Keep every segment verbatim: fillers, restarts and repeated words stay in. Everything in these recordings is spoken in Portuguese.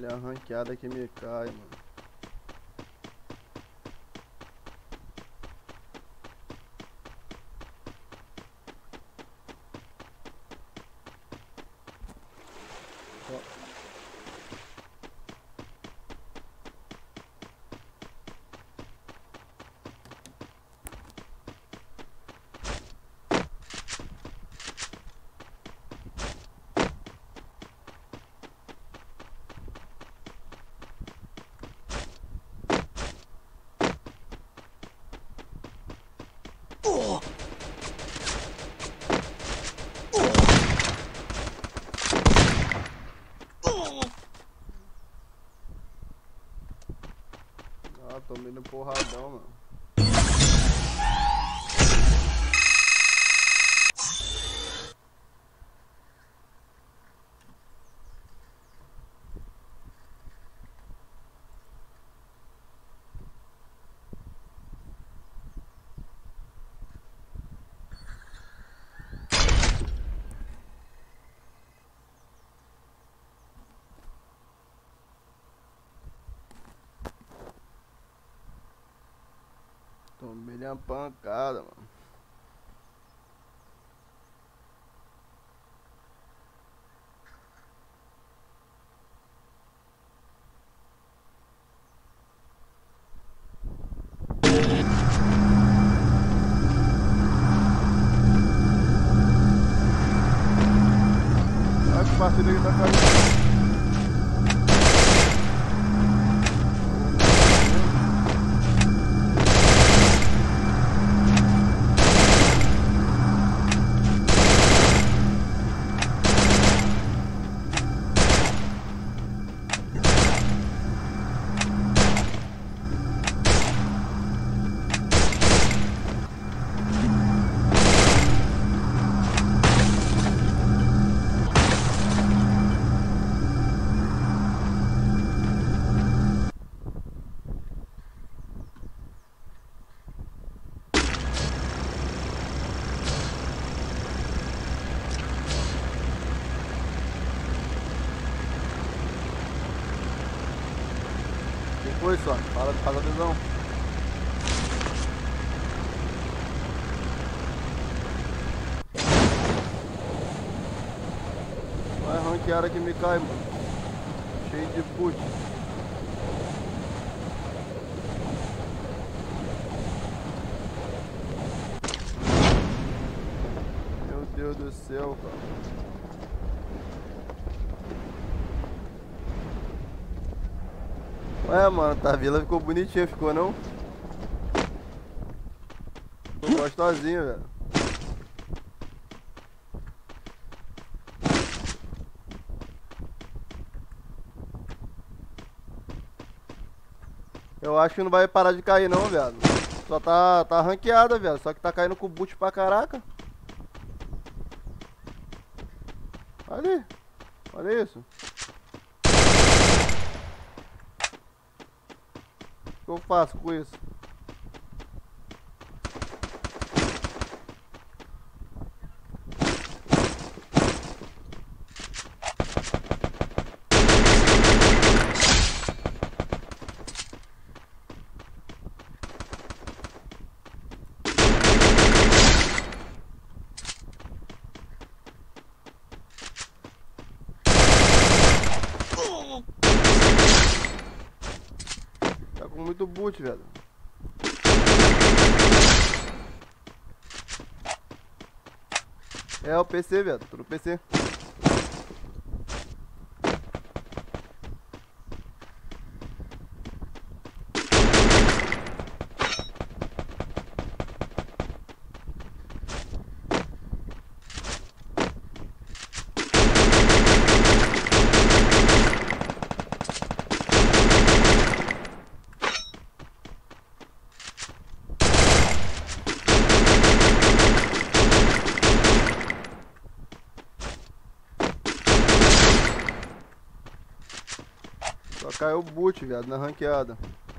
Olha a ranqueada que me cai, mano. Ah, tomei no porradão, mano. Tomei uma pancada, mano. Olha que parceiro aí tá caindo. Que foi, só? Fala, faz a visão. Vai ranqueada que me cai, mano. Cheio de put. Meu Deus do céu, cara. Ué, mano, tá, a vila ficou bonitinha, ficou não? Ficou gostosinha, velho. Eu acho que não vai parar de cair não, velho. Só tá, tá ranqueada, velho. Só que tá caindo com boot pra caraca. Olha ali. Olha isso. O que eu faço com isso? Tá com muito boot, velho. É o P C, velho. Tô no P C. Só caiu o boot, viado, na ranqueada.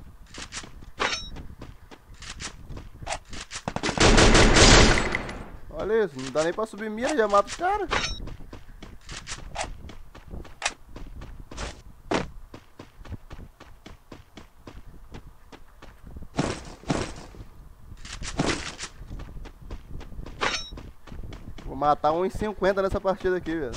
Olha isso, não dá nem pra subir mira, já mata os caras. matar uns cinquenta nessa partida aqui, velho.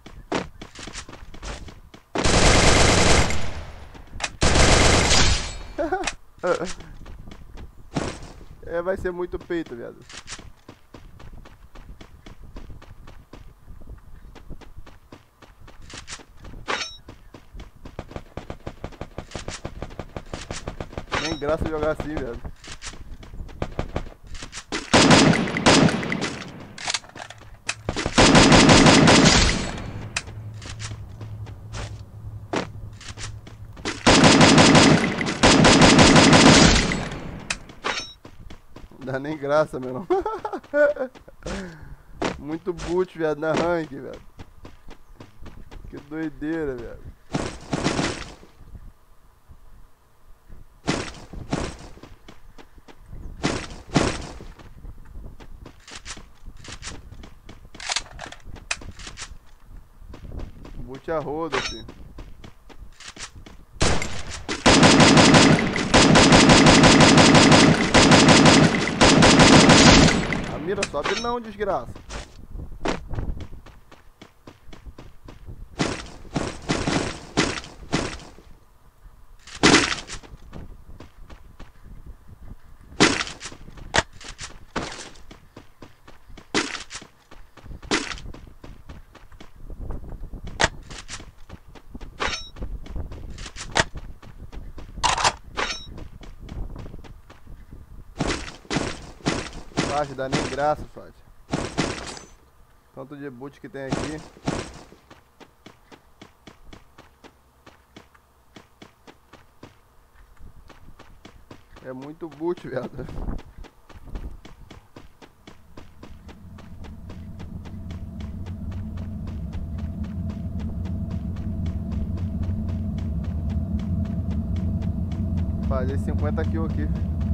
É, vai ser muito peito, viado. Nem graça jogar assim, velho. Não dá nem graça, meu irmão. Muito boot, viado, na rank, velho. Que doideira, velho. Boot a roda, filho. Mira, sobe não, desgraça. Não dá nem graça, Fad. Tanto de boot que tem aqui. É muito boot, viado. Fazer cinquenta kills aqui.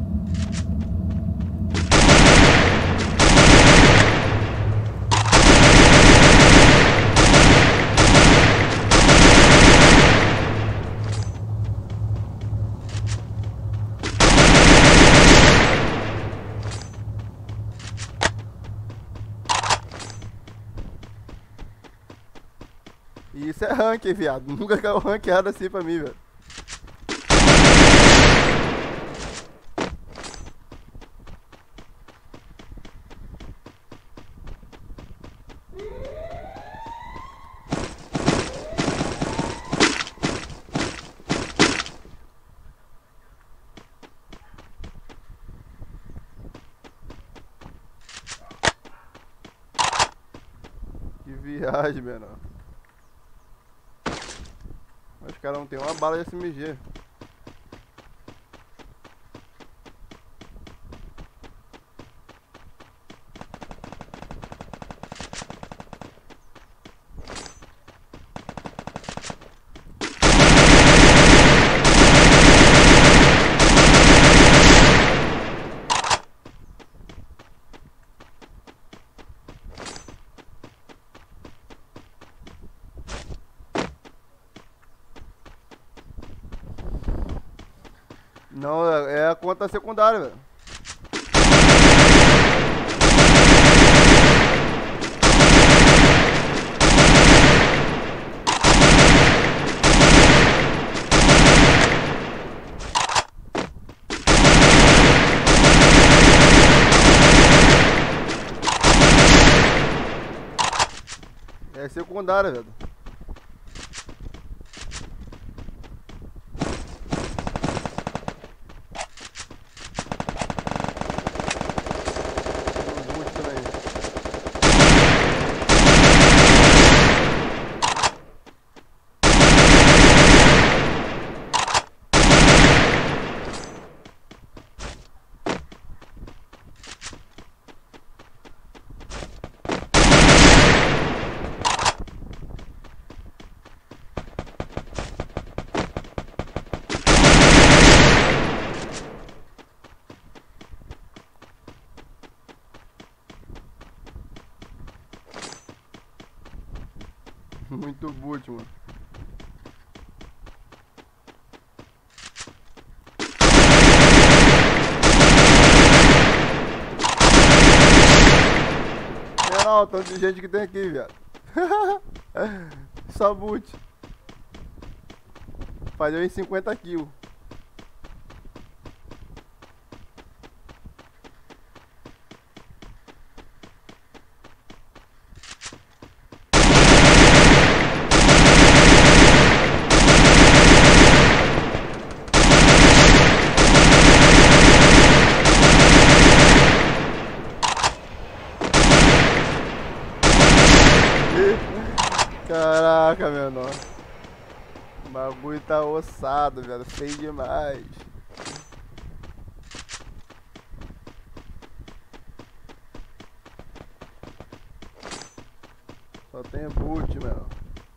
E isso é rank, viado. Nunca caiu ranqueado assim pra mim, velho. Que viagem, menor. Os caras não tem uma bala de S M G. Não, é a conta secundária, velho. É secundária, velho. Muito boot, mano. Não, o tanto de gente que tem aqui, viado. Só boot. Falhou em cinquenta kills. Caraca, meu nome. O bagulho tá ossado, velho. Feio demais. Só tem boot, meu.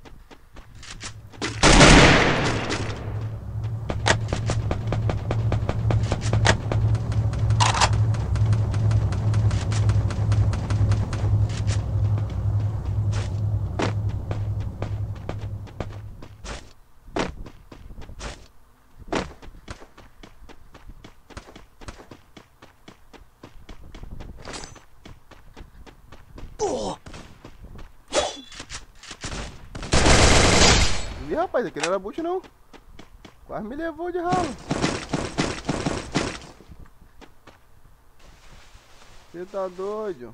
Ih, rapaz, aqui não era boot não. Quase me levou de ralo. Você tá doido?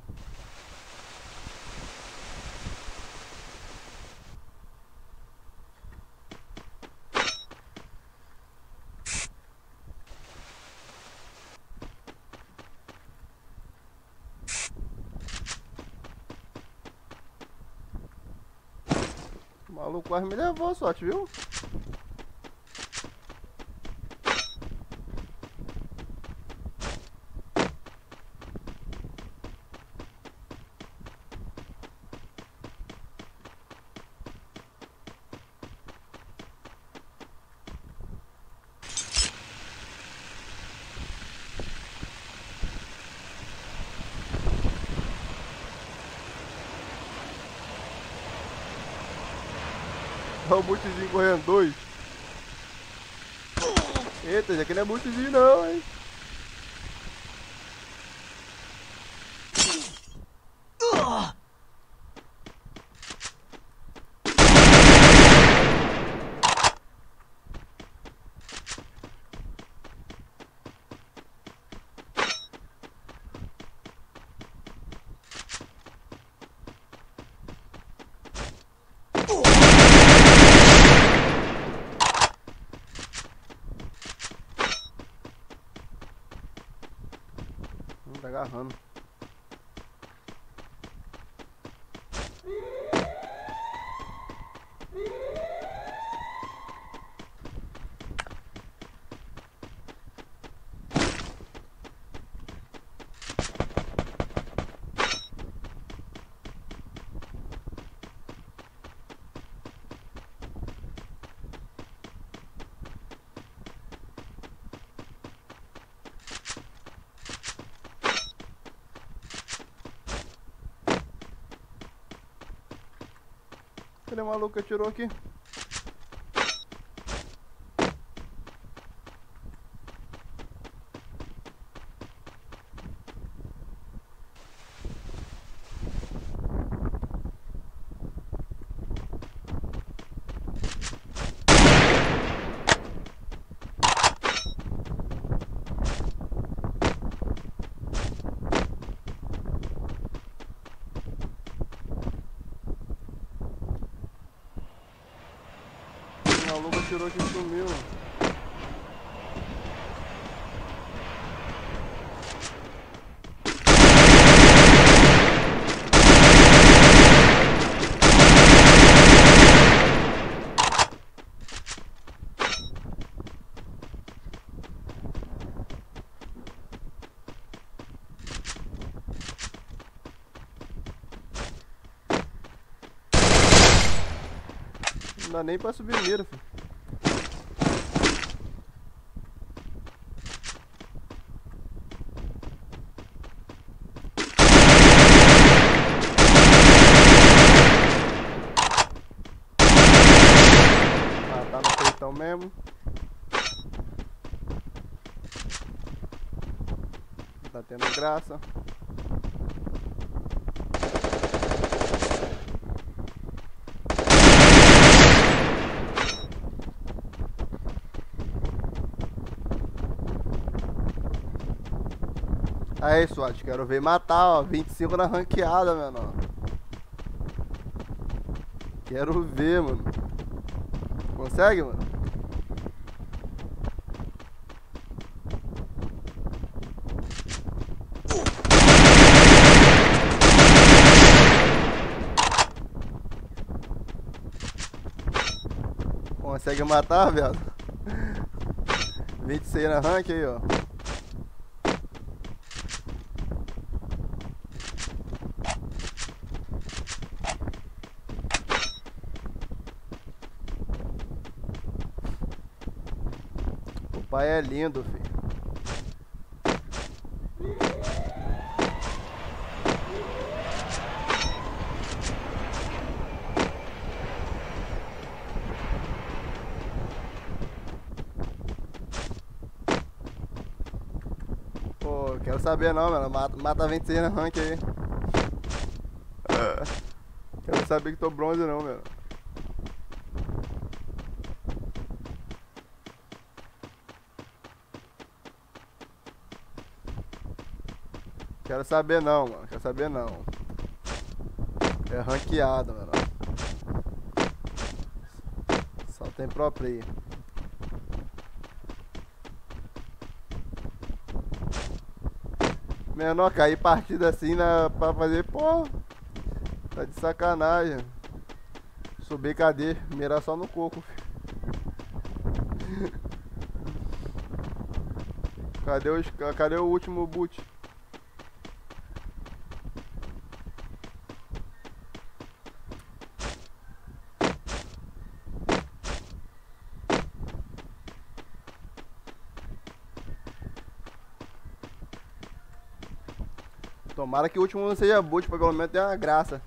O maluco quase me levou, sorte, viu? Olha o bootzinho correndo, dois. Eita, isso aqui não é bootzinho não, hein. Hum, tá agarrando. Cadê o maluco que atirou aqui? O maluco atirou aqui e sumiu. Não dá nem pra subir mira, filho. Ah, tá no peitão mesmo. Não tá tendo graça. Aí, SWAT, quero ver matar, ó. vinte e cinco na ranqueada, menor. Quero ver, mano. Consegue, mano? Consegue matar, viado? vinte e seis na rank aí, ó. O pai é lindo, filho. Pô, quero saber não, mano. Mata, mata vinte e seis na rank aí. Quero saber que tô bronze não, mano. Quero saber não, mano. Quero saber não. É ranqueado, mano. Só tem pro play. Menor, cair partida assim na, pra fazer, pô. Tá de sacanagem. Subir cadeia, mirar só no coco, filho. Cadê, os, cadê o último boot? Tomara que o último não seja boot, pra pelo menos ter uma graça.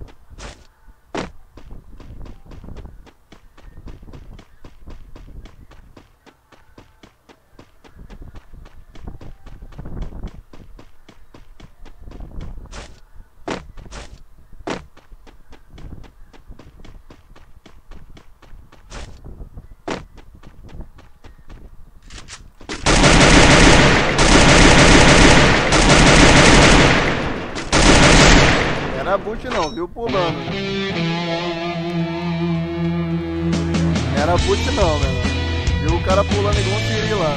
Não era boot não, viu, pulando. Não era boot não, mano. Viu o cara pulando igual um siri lá.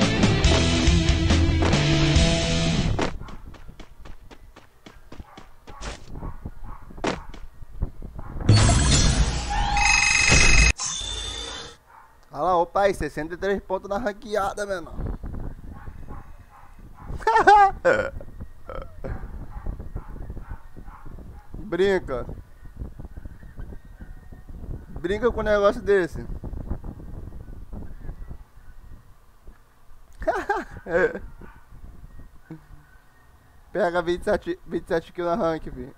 Olha lá, opa aí, sessenta e três pontos na ranqueada, menor. Brinca. Brinca com um negócio desse. É. Pega vinte e sete, vinte e sete kills na rank, filho.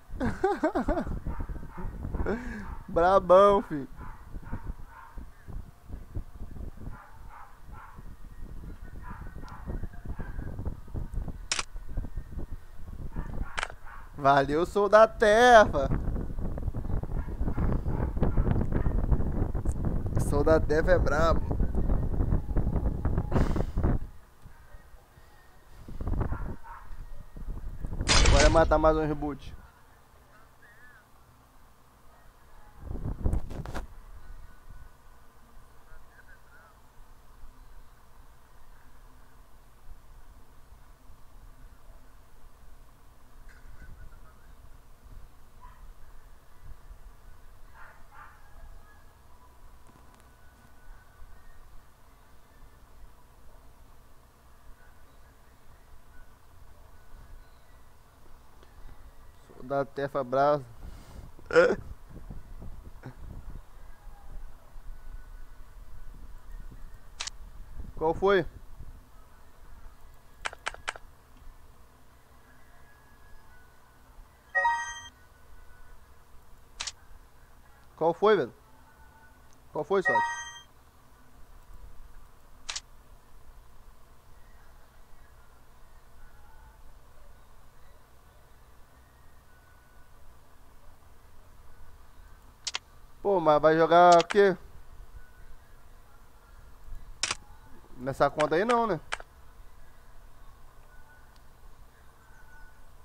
Brabão, filho. Valeu, sou da Tefa. Sou da Tefa é brabo. Bora matar mais um reboot. Da Tefa Brasa. Qual foi? Qual foi, velho? Qual foi, sorte? Pô, mas vai jogar o quê? Nessa conta aí não, né?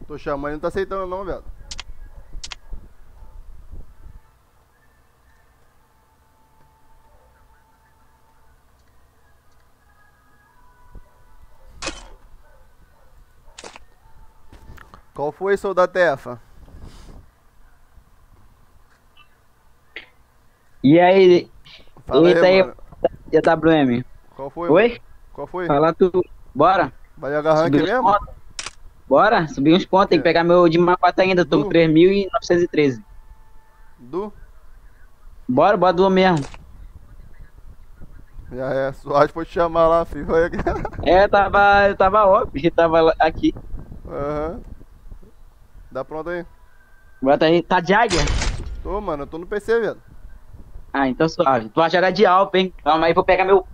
Tô chamando e não tá aceitando não, velho. Qual foi, soldado Tefa? E aí, Fala aí, eita aí, mano. A W M. Qual foi, mano? Oi? Qual foi? Fala tu. Bora? Vai jogar rank Subir uns mesmo? pontos? Bora? Subir uns pontos. Tem que Que? pegar meu de Mapata ainda. Tô com Du? três mil novecentos e treze. Du? Bora, bora do mesmo. Já é, Suárez pode te chamar lá, filho. Vai aqui. É, tava, eu tava óbvio, tava lá- aqui. Aham. Dá pronto aí. Bota aí. Tá de águia? Tô, mano, eu tô no P C, velho. Ah, então suave. Tu vai jogar de Alp, hein? Calma aí, vou pegar meu.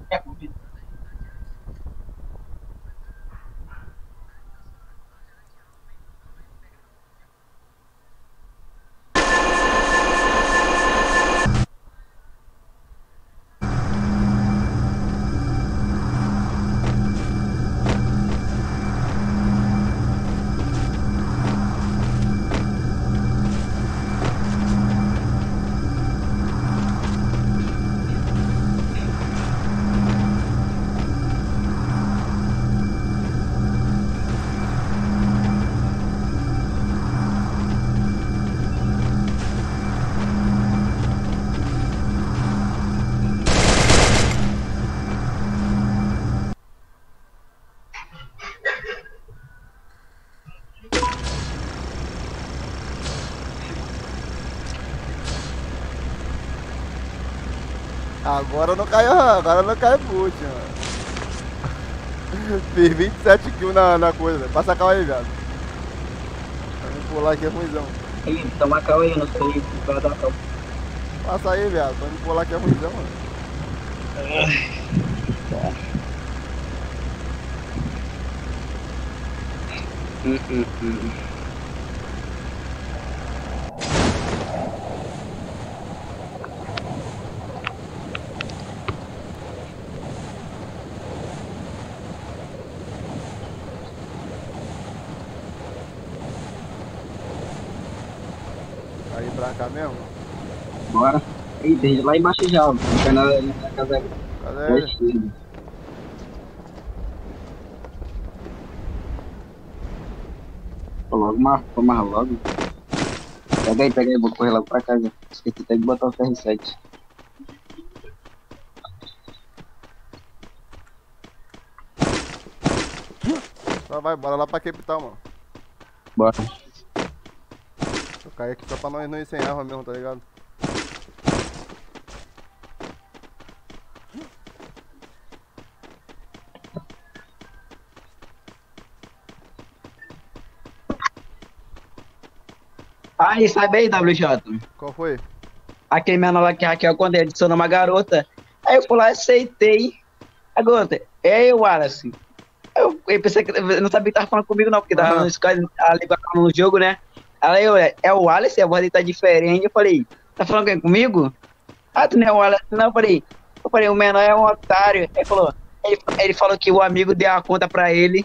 Agora não caiu, agora não cai boot, mano. Fiz vinte e sete kills na, na coisa, velho. Passa a calma aí, velho. Pra mim pular aqui é ruimzão. Aí, toma calma aí, eu não sei se vai dar calma. Passa aí, velho. Pra mim pular aqui é ruimzão, mano. Hum, hum, hum. Aí pra cá mesmo. Bora. Aí, desde lá embaixo já, ó. Fica na, na casa Cadê da ele? esquerda. Pô, logo marcou, mais logo. Pega aí, pega aí, vou correr logo pra casa. Esqueci até de botar o C R sete. Só vai, bora lá pra capital, mano. Bora. Eu caí aqui só pra nós não ir sem arma mesmo, tá ligado? Aí, sabe aí, W J? Qual foi? Aquele menor lá que hackeou quando ele adicionou uma garota. Aí eu fui lá, aceitei. A garota, é eu, Wallace. Eu, eu pensei que eu não sabia que tava falando comigo, não, porque tava no Aham. Skype, a língua tava no jogo, né? Aí eu, é o Wallace, a voz dele tá diferente. Eu falei, tá falando com- comigo? Ah, tu não é o Wallace? Não, eu falei, eu falei, o menor é um otário. Ele falou, ele, ele falou que o amigo deu a conta pra ele.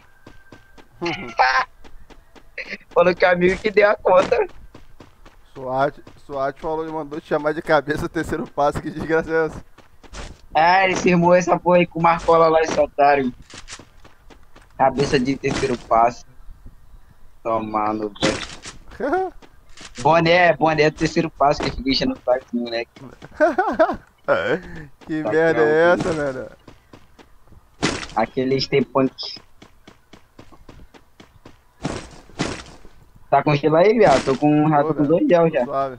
Falou que o amigo que deu a conta. SWAT, SWAT falou e mandou te chamar de cabeça terceiro passo, que desgraça é essa? Ah, ele firmou essa porra aí com o Marcola lá, esse otário. Cabeça de terceiro passo. Tomando, velho. Boné, boné do terceiro passo que fica enchendo o saco do moleque. Que Tá merda calmo. é essa, velho? Aquele steampunk. Tá com gelo aí, viado? Tô com, já Tô, tô com velho. dois gel Tô já. suave.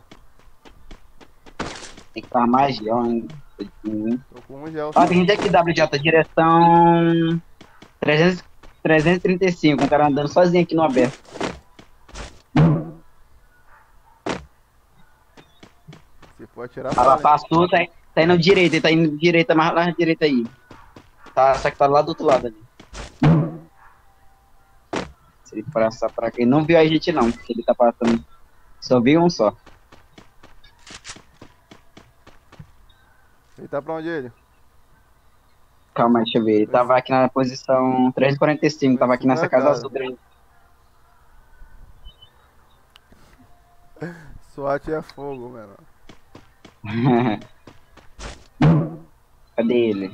Tem que farmar mais gel ainda. Hum. Tô com um gel Ó, só. tem gente aqui, W J, direção trezentos, trezentos e trinta e cinco. Um cara andando sozinho aqui no aberto. Se for atirar, Ah, lá fala, hein? passou, tá, tá indo direita, ele tá indo direita, mais lá na direita aí. Tá, só que tá lá do outro lado ali. Se ele passar pra cá, ele não viu a gente não, porque ele tá passando. Só viu um só. Ele tá pra onde ele? Calma aí, deixa eu ver. Ele tava aqui na posição trezentos e quarenta e cinco, tava aqui nessa casa azul grande. SWAT é fogo, mano. Cadê ele?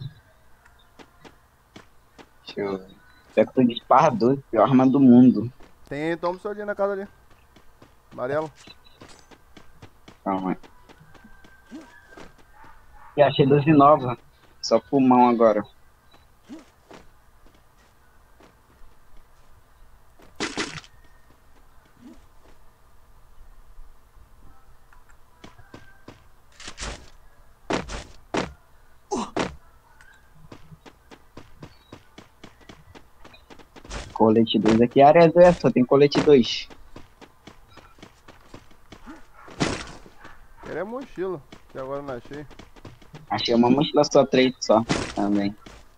Deixa eu ver. Pior que eu tô disparador, pior arma do mundo. Tem Thompson ali na casa ali. Amarelo. Calma aí. E achei doze nova. Só pulmão agora. Colete dois aqui. A área é só tem colete dois. Ele é mochila, que agora não achei. Achei uma mochila só, três só. Também.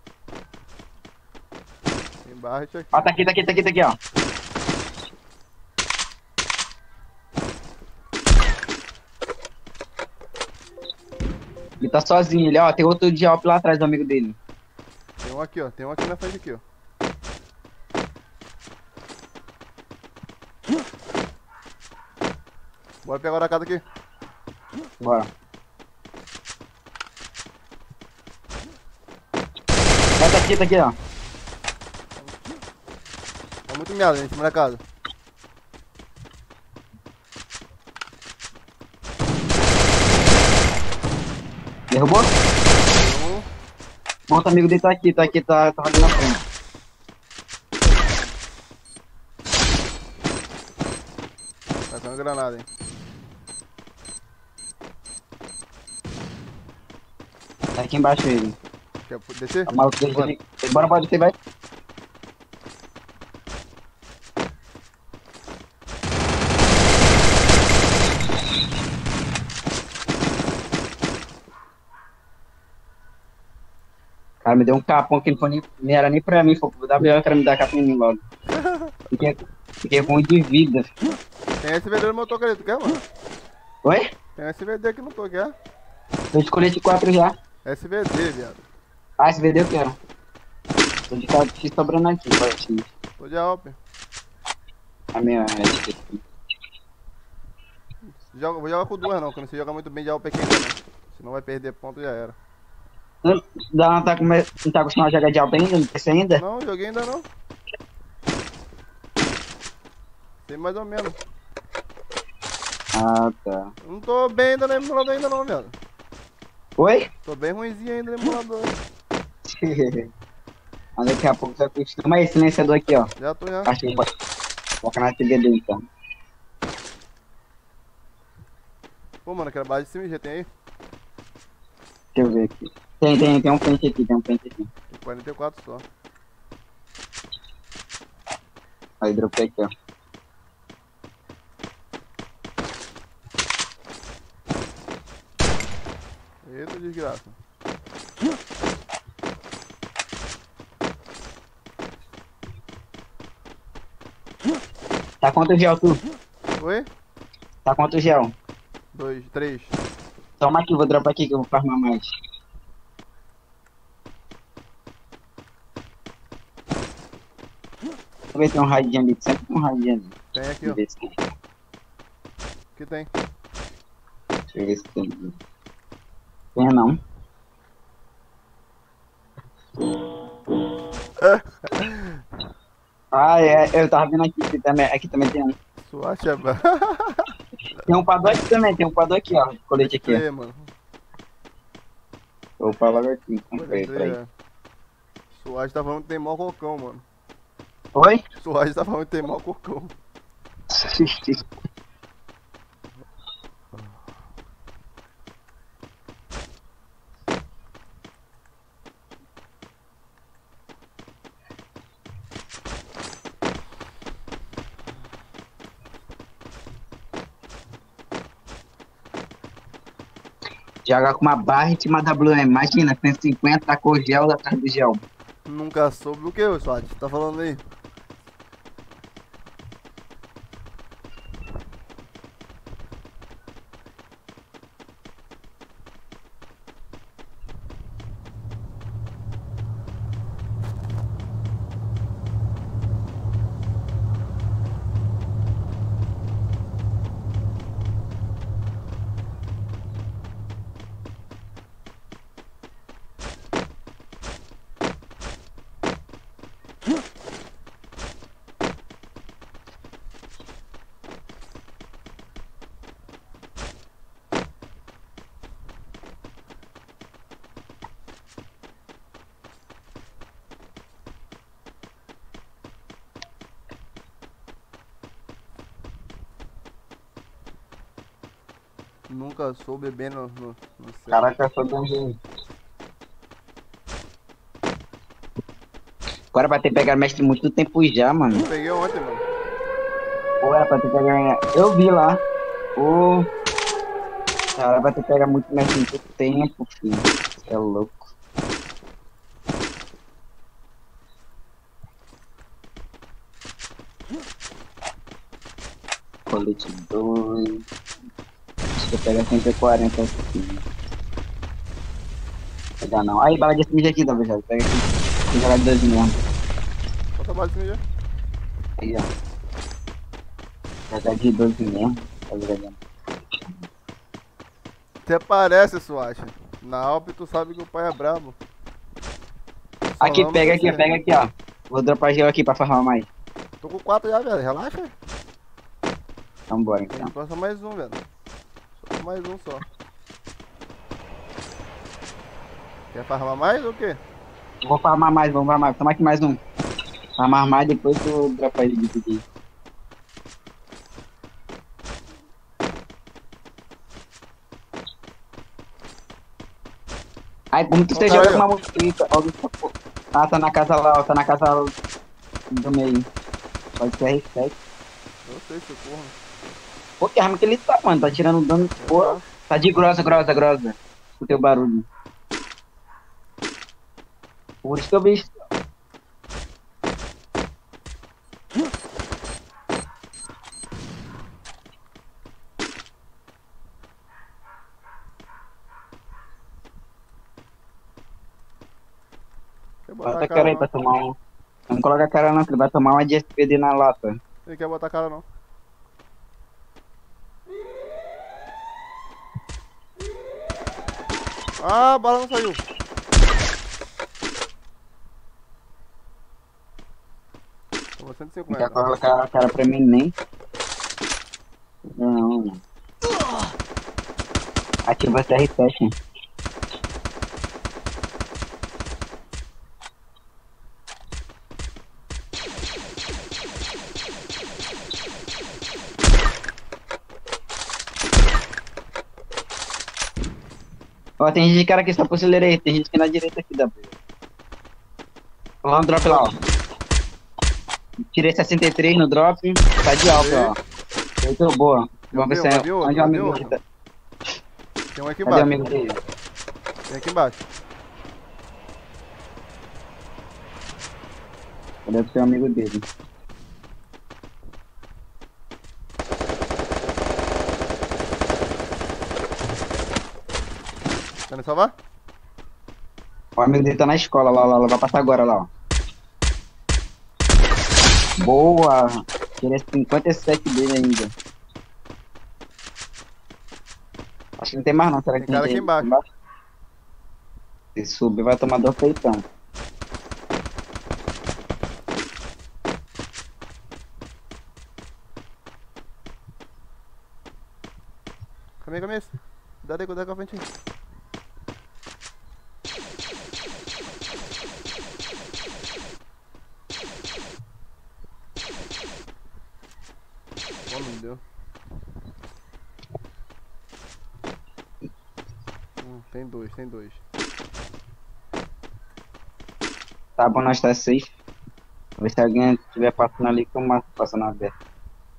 Tem barret aqui. Ó, tá aqui, tá aqui, tá aqui, tá aqui, ó. Ele tá sozinho, ele, ó. Tem outro diabo lá atrás do amigo dele. Tem um aqui, ó. Tem um aqui na frente aqui, ó. Bora pegar a casa aqui. Bora. Ó, tá aqui, tá aqui, ó. Tá muito miado em cima da casa. Derrubou? Um. Outro amigo dele tá aqui, tá aqui, tá, tá ali na frente. Tacando granada, hein. Tá aqui embaixo ele. Quer descer? Tá maluco dele ali. Bora, pode ser, vai. Cara, me deu um capão que não, foi nem, não era nem pra mim, foi pro W, eu quero me dar capão em mim logo. Fiquei, fiquei com um de vida. Tem S V D no meu toque ali, tu quer, mano? Oi? Tem S V D aqui no toque, é? Tô de colete quatro já. S V D, viado. Ah, esse V D eu quero. Tô de carro X sobrando aqui, partinho. Tô de Alp. A minha é aqui. Joga, vou jogar com duas não, quando você joga muito bem de Alp aqui ainda não. Senão vai perder ponto e já era. Não, não, tá, come... não tá acostumado a jogar de alpa ainda? Não tem ainda? Não, joguei ainda não. Tem mais ou menos. Ah, tá. Eu não tô bem ainda no emulador ainda não, viado. Oi? Tô bem ruimzinho ainda no emulador. Mas daqui a pouco você acostuma. Aí, silenciador aqui, ó. Já tô já. Achei, pode colocar na T V dele, então. Pô, mano, aquela base de C M G tem aí? Deixa eu ver aqui. Tem, tem, tem um pente aqui, tem um pente aqui. Tem quarenta e quatro só. Aí, dropei aqui, ó. Eita, desgraça. Tá quanto gel, tu? Oi? Tá quanto gel? Dois, três. Toma aqui, vou dropar aqui que eu vou farmar mais. Deixa eu ver se tem um radinho ali, sempre tem um radinho ali. Tem aqui, ó. Deixa eu ver se tem. Aqui tem. Deixa eu ver se tem. Tem não. Ah, é, eu tava vendo aqui, aqui também, aqui também tem um. SWAT é bom. Tem um padrão aqui também, tem um padrão aqui, ó. Colete aqui, ó. É, mano. Vou falar logo aqui, comprei, Pode peraí. crer. SWAT tá falando que tem mó cocão, mano. Oi? SWAT tá falando que tem mó cocão. Jogar com uma barra em cima da Blue M. Imagina, cento e cinquenta, tá com o gel atrás do gel. Nunca soube o que, ô SWAT? Tá falando aí? Nunca soube bem no, no, no céu. Caraca, só dá um jeito. Agora vai ter que pegar mestre muito tempo já, mano. Eu peguei ontem, mano. Pô, era pra ter que pegar. Eu vi lá. Pô. Cara, vai ter que pegar muito mestre muito tempo, filho. Você é louco. Colete dois. Acho que eu pego cento e quarenta aqui. Pegar não. Aí, bala de smith aqui, talvez. Pega aqui. Tem que jogar de dois mesmo. Quanto bala de já? Aí, ó. Jogar de doze mesmo. Tá jogando. Até parece, Swatch. Na Alp tu sabe que o pai é brabo. Só Aqui, não pega no aqui, ó. P C. Pega aqui, ó. Vou dropar gelo aqui pra farmar mais. Tô com quatro já, velho. Relaxa. Então bora, então. Passa mais um, velho. Só mais um só. Quer farmar mais ou o quê? Vou farmar mais, vamos farmar. Toma aqui mais um. Farmar mais, depois tu dropa ele de pedir. Aí, como tu Ó, esteja cara jogando aí, ó. uma mosquita, alguém tá... Ah, tá na casa lá, ó. Tá na casa do meio. Pode ser R sete. Eu sei, seu porra. Pô, que arma que ele tá, mano? Tá tirando dano. Pô, tá de grossa, grossa, grossa. Escutei o barulho. Por isso que eu vi isso. Quer botar Bota a a cara cara aí não? pra tomar um. Não coloca a cara não, que ele vai tomar uma de S P D na lata. Ele quer botar a cara não. Ah, a bala não saiu. Toma cento e Não quer cinquenta. colocar a cara pra mim nem. Não. Ativa esse R sete. Ó, tem gente de cara que está por celeira aí, tem gente aqui na direita aqui da. Lá no drop lá, ó. Tirei sessenta e três no drop, tá de alta, ó. Muito boa. Vamos ver se é. vai vir outro, Onde é o vai vir amigo outro. dele? Tem um aqui Cadê o embaixo. amigo dele? Tem aqui embaixo. Deve ser o amigo dele. Quer me salvar? O amigo dele tá na escola lá, lá, lá. Vai passar agora lá, ó. Boa! Tirei cinquenta e sete dele ainda. Acho que não tem mais não. Será que Tem cara aqui embaixo. Se subir vai tomar dois peitão. Calma aí, calma aí. Cuidado aí, cuidado com a frente. Pô, não deu. Hum, tem dois, tem dois. Tá bom, nós tá safe. Vê se alguém estiver passando ali que eu mato passando aberto.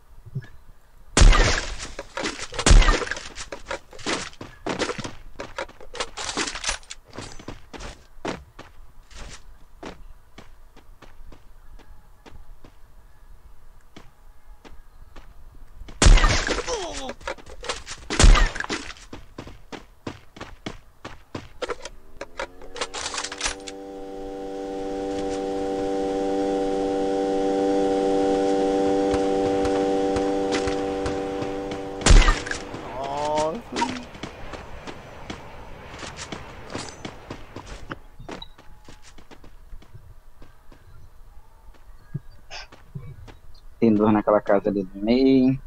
Tem dois naquela casa ali do meio.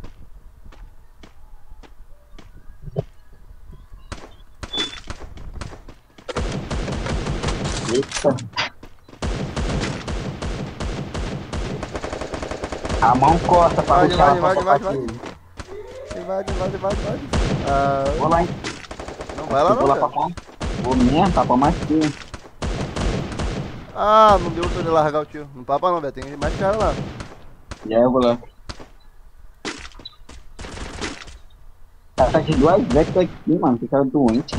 Eita. A mão costa pra Vai, puxar vai, pra vai, vai, pra vai. aqui. invade, invade, invade, invade. Ah, Vou lá, hein? não vai lá Vou não, lá cara. pra cá. Vou mesmo, tá pra mais que. Ah, não deu pra ele largar o tiro. Não papa não, velho. Tem mais cara lá. Já eu vou lá. Cara, tá de duas Vector aqui, mano. Que cara doente.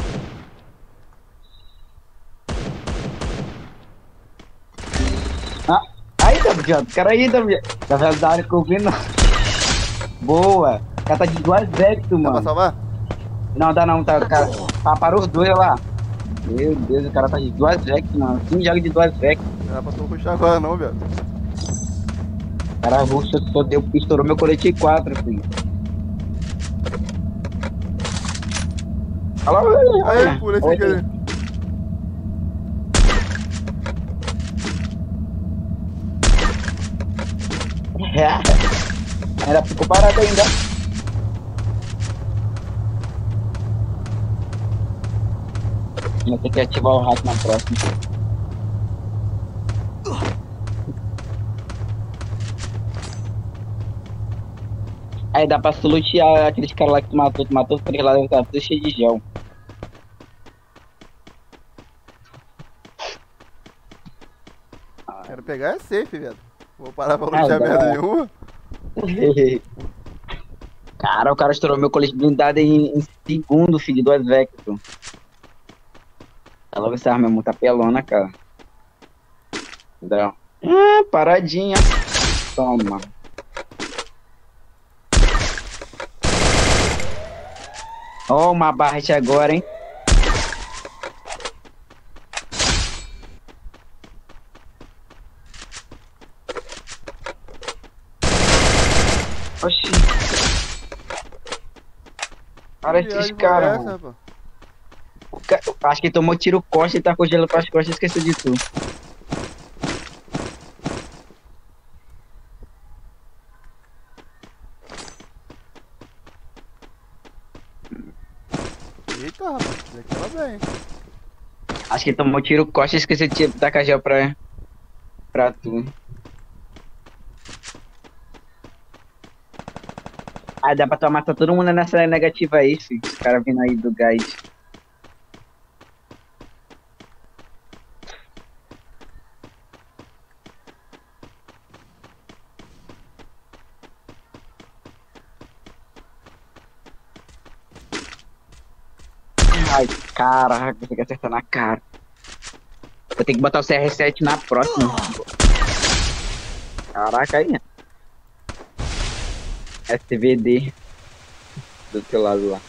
Ah, aí, Davi, cara aí, Davi. Da verdade que eu vi, não. Boa. O cara tá de duas Vector, Dá pra mano. salvar? Não, dá não, tá, cara. Tá para os dois lá. Meu Deus, o cara tá de duas Vector, mano. Quem joga de duas Vector? Não dá pra tu puxar agora não, velho. O cara russo só deu, estourou meu colete quatro, filho. Olha lá, olha lá. Aí, pula esse Olha aqui. aí. Ainda ficou parado ainda. Vou ter que ativar o rato na próxima. Aí dá pra solucionar aqueles caras lá que tu matou, tu matou aquele lá, tá tudo cheio de gel. Quero pegar é safe, velho. Vou parar pra Ah, lutear dá. merda nenhuma. Cara, o cara estourou meu colete blindado em, em segundo, filho, de duas Vector. Tá logo essa arma é muito apelona, cara. Dá. Ah, paradinha. Toma. Ó, uma barret agora, hein? Oxi. Olha Que esses viagem caras, foi essa, mano. rapaz? O ca- Acho que ele tomou tiro costa e tá com gelo pras costas e esqueceu de tudo. Eita, rapaz. Daqui ela vem. Acho que ele tomou tiro costa e esqueceu de tacar gel pra, pra tu. Ah, dá pra tu matar todo mundo nessa negativa aí, filho. Os caras vindo aí do gás. Ai, caraca, você quer acertar na cara. Eu tenho que botar o C R sete na próxima. Caraca, aí. S V D. Do teu lado lá.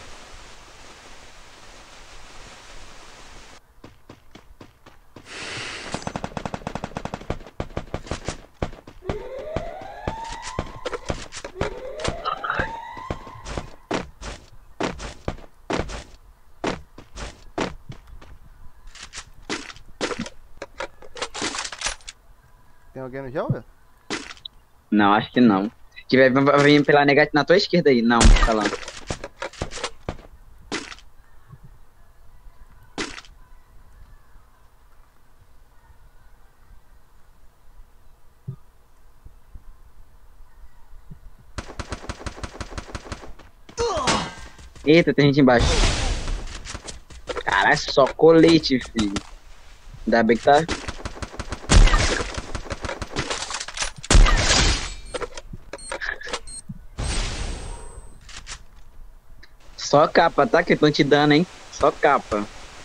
Tem alguém no gel, velho? Não, acho que não. Se tiver, vai vir pela negativa na tua esquerda aí. Não, tá lá. Eita, tem gente embaixo. Caralho, só colete, filho. Ainda bem que tá. Só capa, tá? Que estão te dando, hein? Só capa.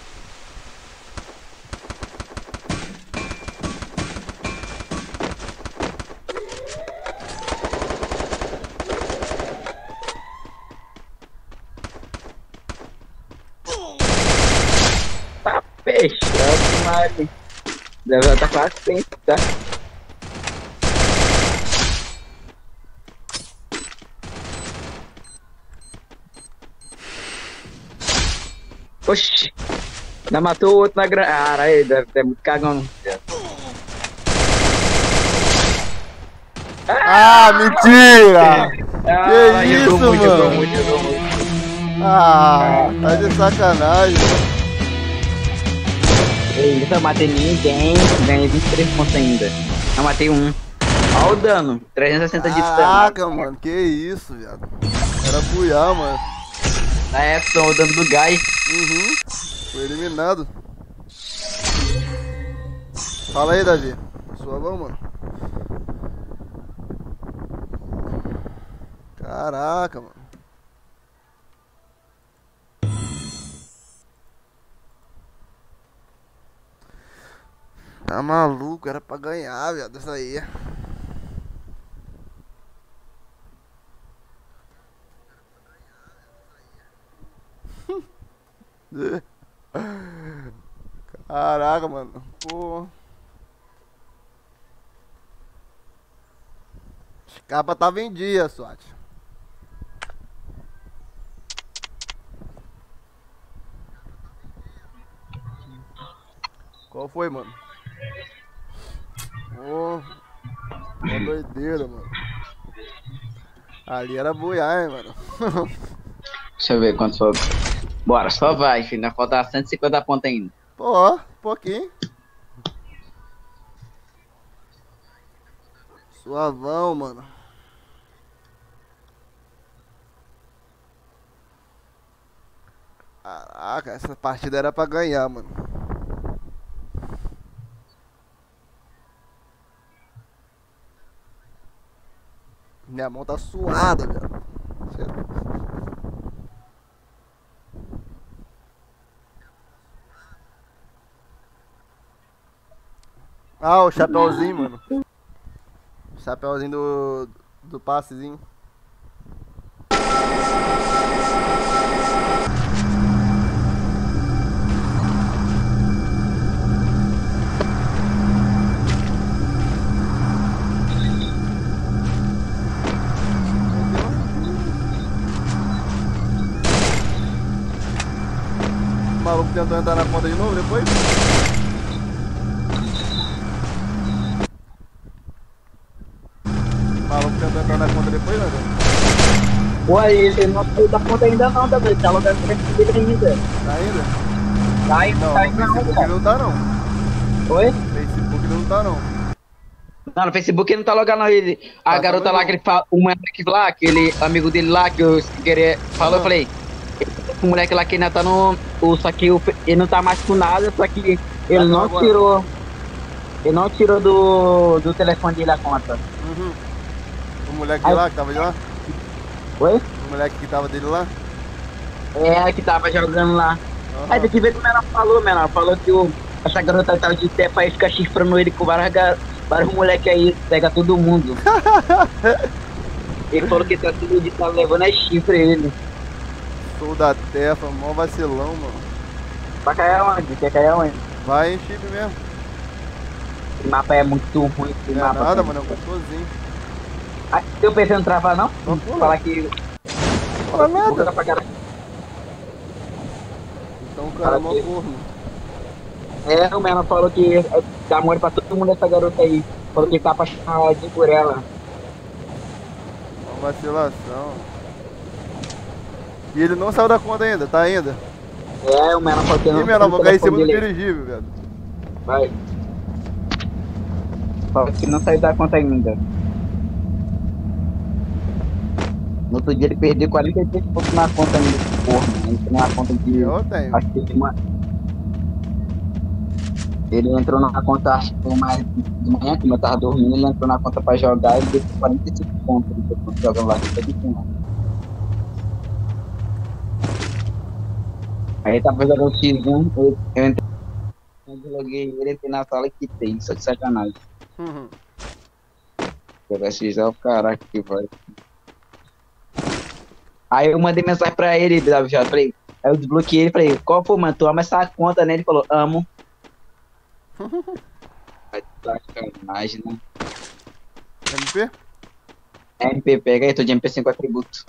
Tá fechado, Mari. Deve estar quase cem, tá? Oxi. Ainda matou o outro na grana. Ah, aí, deve ter muito cagão. Ah, mentira! Ah, Que jogou isso, muito, jogou mano? muito, jogou muito. Ah, tá de sacanagem. Eita, eu matei ninguém. Ganhei vinte e três pontos ainda. Eu matei um. Olha o dano. trezentos e sessenta de dano. Caraca, mano, que isso, viado. Era Buiá, mano. Na época, o dano do Gai. Uhum. Foi eliminado. Fala aí, Davi. Suavão, mano. Caraca, mano. Tá maluco, era pra ganhar, viado, isso aí. Caraca, mano. Pô. Capa tava em dia, SWAT. Qual foi, mano? Ô, uma doideira, mano. Ali era Buiá, hein, mano. Deixa eu ver quanto foi. Bora, só vai, filho. Ainda falta cento e cinquenta pontos ainda. Pô, ó, pouquinho. Suavão, mano. Caraca, essa partida era pra ganhar, mano. Minha mão tá suada, velho. Ah, o chapeuzinho, mano. O chapeuzinho do, do passezinho. O maluco tentou entrar na conta de novo depois? O maluco tentou entrar na conta depois, né, velho? Pô, aí, ele não saiu da conta ainda não, tá doido? Tá logando pra ele ainda. Tá ainda? Tá ainda, Não, tá no ainda Facebook não, ele não tá não. Oi? No Facebook ele não tá não. Não, no Facebook ele não tá logando não. Ele, a Tá, garota tá lá bom. que ele fala, o moleque lá, aquele amigo dele lá, que eu sem querer falou, eu Aham. falei, o moleque lá que ainda tá no. O, só que o, ele não tá mais com nada, só que ele Tá não agora. tirou. Ele não tirou do, do telefone dele a conta. Uhum. O moleque de Aí- lá, que tava de lá? Oi? O moleque que tava dele lá? É, que tava jogando lá. Aham. Aí tem que ver o que o menor falou, menor. Falou que o, essa garota tava de tepa aí, fica chifrando ele com vários, gar- vários moleques aí, pega todo mundo. Ele falou que tá tudo de tá levando é chifre ele. Sou da Tefa, mó vacilão, mano. Vai cair onde? Quer cair onde? Vai em chip mesmo. Esse mapa é muito ruim, esse Não é mapa. nada, cara. mano, é um gostosinho. Ah, eu pensei em travar não? Não pula. Falar que. Fala Vou nada. jogar pra caralho. Então o cara é mó Fala que- corno. É, o menor falou que é, dá amor pra todo mundo essa garota aí. Falou que tá apaixonadinho por ela. Uma vacilação. E ele não saiu da conta ainda, tá ainda? É, o menor falou que Ih, não. menor, vou cair em cima do dele. dirigível, velho. Vai. Falou que não saiu da conta ainda. No outro dia ele perdeu quarenta e três pontos na conta ainda. Porra, ele entrou na conta de. Eu tenho. Acho que de uma... Ele entrou na conta, acho que foi mais de manhã, como eu tava dormindo, ele entrou na conta pra jogar e deu quarenta e cinco pontos. Ele ficou jogando lá, fica de final. Aí ele tava jogando X um, eu, eu entrei, eu loguei ele, entrei na sala e quitei, só de sacanagem. Uhum. Jogar X um, caraca, que vai. Aí eu mandei mensagem pra ele, Davi, já falei, aí eu desbloqueei ele, falei, qual foi, mano, tu ama essa conta, né? Ele falou, amo. Vai sacanagem, né? M P? M P, pega aí, tô de M P cinco atributo.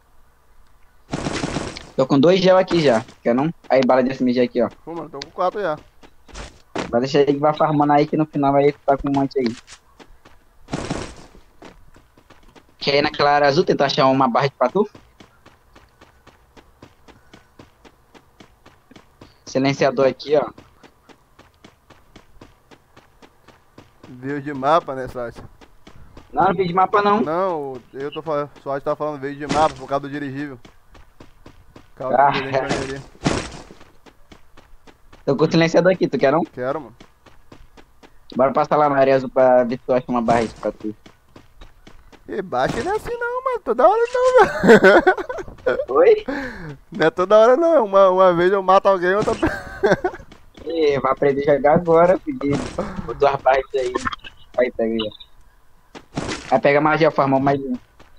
Tô com dois gel aqui já, quer não? Aí, bala de S M G aqui, ó. Pô, mano, tô com quatro já. Vai deixar ele que vai farmando aí, que no final vai ficar com um monte aí. Quer ir naquela área azul, tentar achar uma barra de patu? Silenciador aqui, ó. Veio de mapa, né, Sasha? Não, não pedi mapa não. Não, eu tô falando, só tá falando veio de mapa por causa do dirigível. Carro Ah, diferente pra mim ali. tô com o silenciador aqui, tu quer não? Quero, mano. Bora passar lá na área azul pra ver se tu acha uma barra pra tu. E baixo não é assim não, mano. Toda hora não, velho. Oi? Não é toda hora não. Uma, uma vez eu mato alguém, outra. Ih, vai aprender a jogar agora, filho. Vou duas barras aí. Aí, pega aí. Aí pega magia, forma mais um.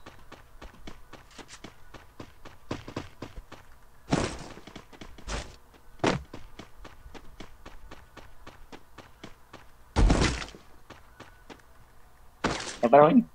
É pra onde?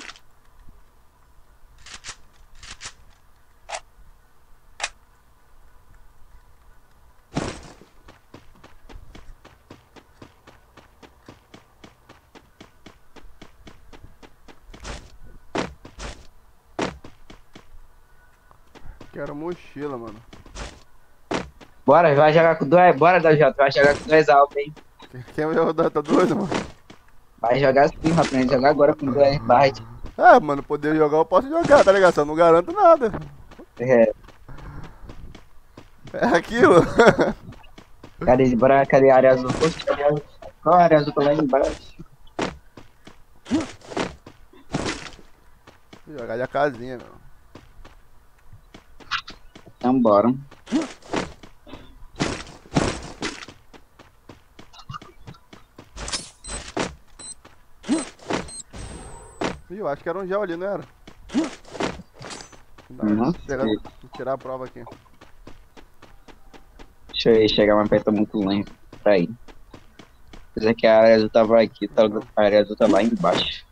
Quero mochila, mano. Bora, vai jogar com dois. Bora, da Jota, vai jogar com dois altos, hein? Quem vai rodar? Tá doido, mano? Vai jogar sim, vai aprender a jogar agora com duas barras. É, mano, poder jogar eu posso jogar, tá ligado? Só não garanto nada. É. É aquilo. Cadê? Bora, cadê a área azul? Poxa, cadê a área azul? Qual a área azul tá lá embaixo? Jogar de a casinha, meu. Então bora. Ih, eu acho que era um gel ali, não era? Não, Uhum. pegar, tirar a prova aqui. Deixa eu ir chegar, mas perto muito longe. Pra ir. Apesar que a área azul tava aqui, tá, a área azul tá lá embaixo.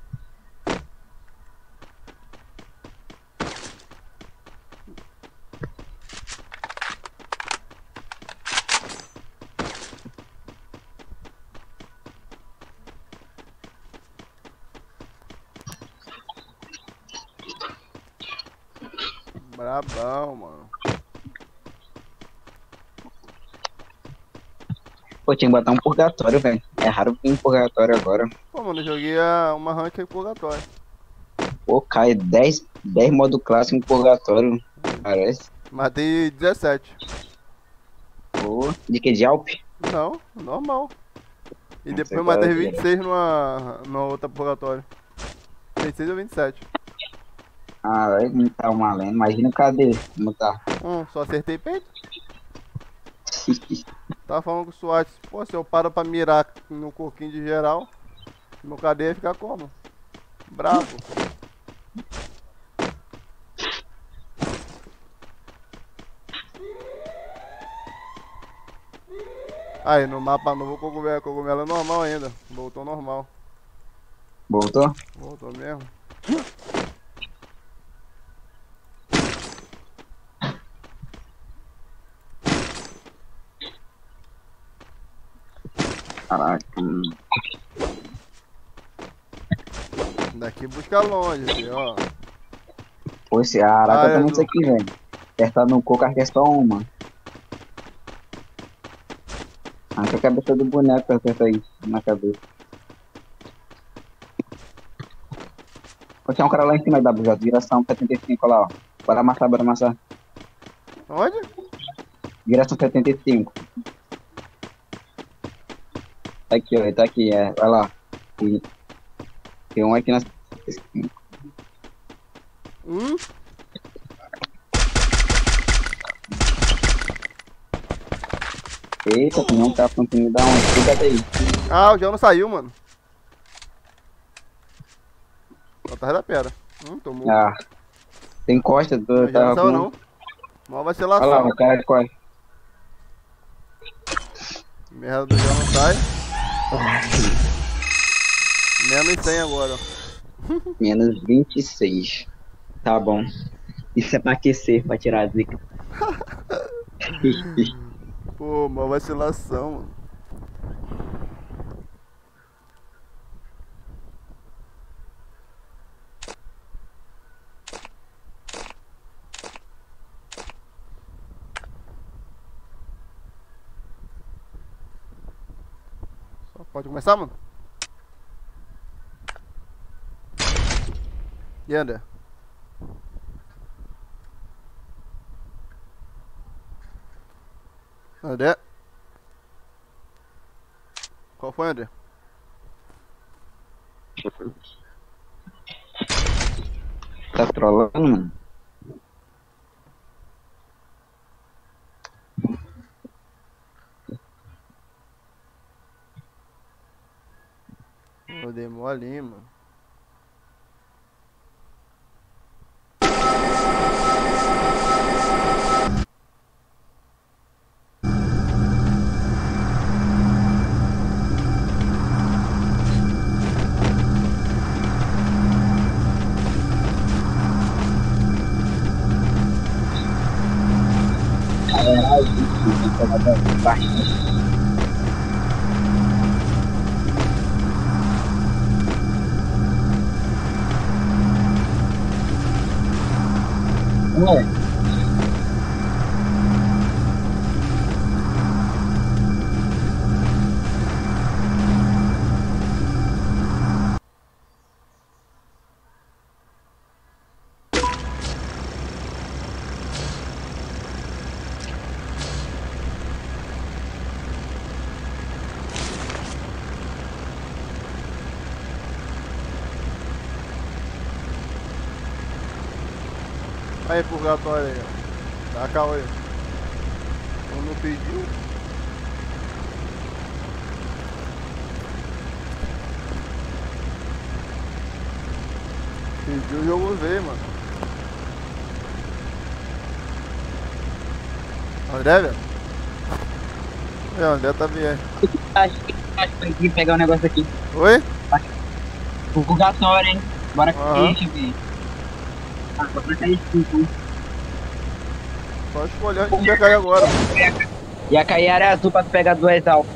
Brabão, mano. Pô, tinha que botar um purgatório, velho. É raro vir um purgatório agora. Pô, mano, eu joguei a, uma rank purgatória. Pô, cai dez, dez modo clássico em purgatório, parece. Matei dezessete. Pô, de que? De Alp? Não, normal. E Não depois sei eu qual é matei que vinte e era. seis numa, numa outra purgatória. vinte e seis ou vinte e sete. Ah, vai não tá uma lenda. Imagina cadê? Como tá? Hum, só acertei peito. Tava falando com o SWAT. Pô, se eu paro pra mirar no coquinho de geral, meu cadeia fica como? Bravo. Aí, no mapa novo, o cogumelo, cogumelo é normal ainda. Voltou normal. Voltou? Voltou mesmo. Caraca. hum. Daqui busca longe, filho, ó. Pô, esse araca Ah, tá é muito do- aqui, velho. Apertar no coco, acho que é só uma. Arranca a cabeça do boneco, aperta aí, na cabeça. Pô, tinha um cara lá em cima da bujada, direção setenta e cinco, olha lá, ó. Bora amassar, bora amassar. Onde? Direção setenta e cinco. Tá aqui, ó, ele tá aqui, é, vai lá. E tem um aqui na setenta e cinco. Hum? Eita, tem um cara falando que me dá um. Cuidado aí. Ah, o João não saiu, mano. Atrás da pedra. Hum, tomou. Ah, tem costa, O tu João não tava saiu, com. não. Mó Olha lá, vacilação. o cara de costa. Merda do João não sai. Menos cem agora, ó. Menos vinte e seis. Tá bom. Isso é pra aquecer, pra tirar a zica. Pô, mó vacilação, mano. Só pode começar, mano? E André? André? Qual foi, André? Tá trolando, mano? Eu dei mole, mano. Caralho, gente, tem que pegar bastante. Ué, Aí, purgatório aí, ó. Tá, calma aí. Eu não pediu. Pediu o jogo veio, mano. André, velho? É, André tá vindo. acho que acho que tem que pegar um negócio aqui. Oi? O purgatório, hein? Bora que Aham. deixa, velho. Agora tá escuro. Só escolher onde quer cair agora, mano. E a Kayara é azul pra tu pegar duas alfas.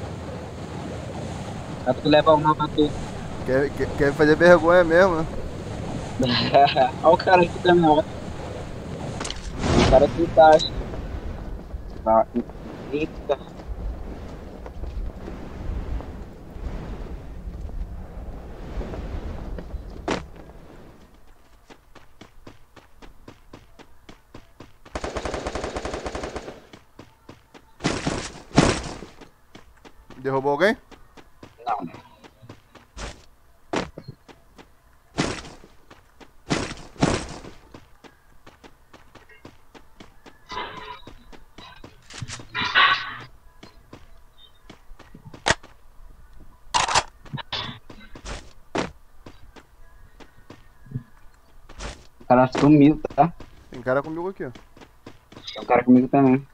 Pra tu levar uma pra tu. Quer, quer, quer fazer vergonha mesmo, né? Olha o cara aqui também, ó. O cara que tá. Tá. Eita. Derrubou alguém? Não. O cara sumiu, tá? Tem cara comigo aqui, ó. Tem um cara comigo também.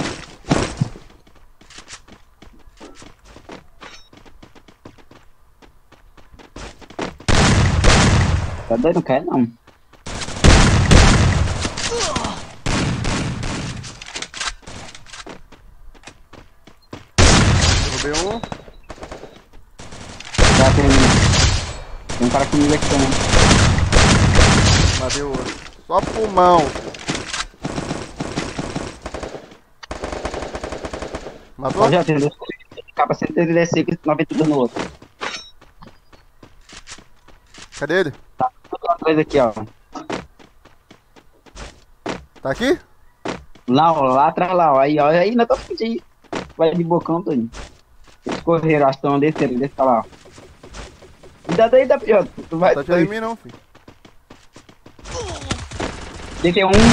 Tá doido? Não quer não. Derrubei um. Já tem, tem um cara comigo aqui também. Matei o outro. Só pulmão. Matou? Ó, já tem dois. Capa cento e trinta e cinco e noventa e dois no outro. Cadê ele? Dois aqui, ó. Tá aqui? Lá, ó, lá atrás, lá, ó. Aí, ó. Aí, não tô fudido. Vai de bocão, Toninho. Eles correram, acho que estão descendo, desce pra lá, ó. Cuidado aí, da pior. Tu vai. Tá atirando em mim não, filho. Tem um.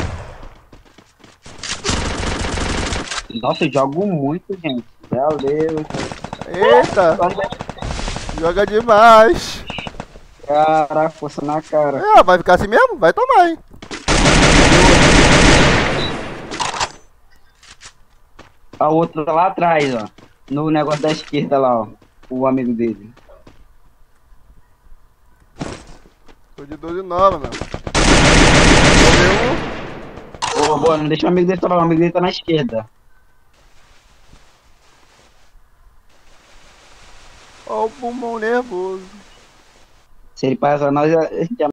Nossa, eu jogo muito, gente. Meu Deus. Eita! Joga demais! Caraca, força na cara. É, vai ficar assim mesmo? Vai tomar, hein? A outra lá atrás, ó. No negócio da esquerda lá, ó. O amigo dele. Tô de doze e nove, meu. Tomei um. Ô, boa, não deixa o amigo dele tomar, o amigo dele tá na esquerda. Ó o pulmão nervoso. Se ele passar, nós já, já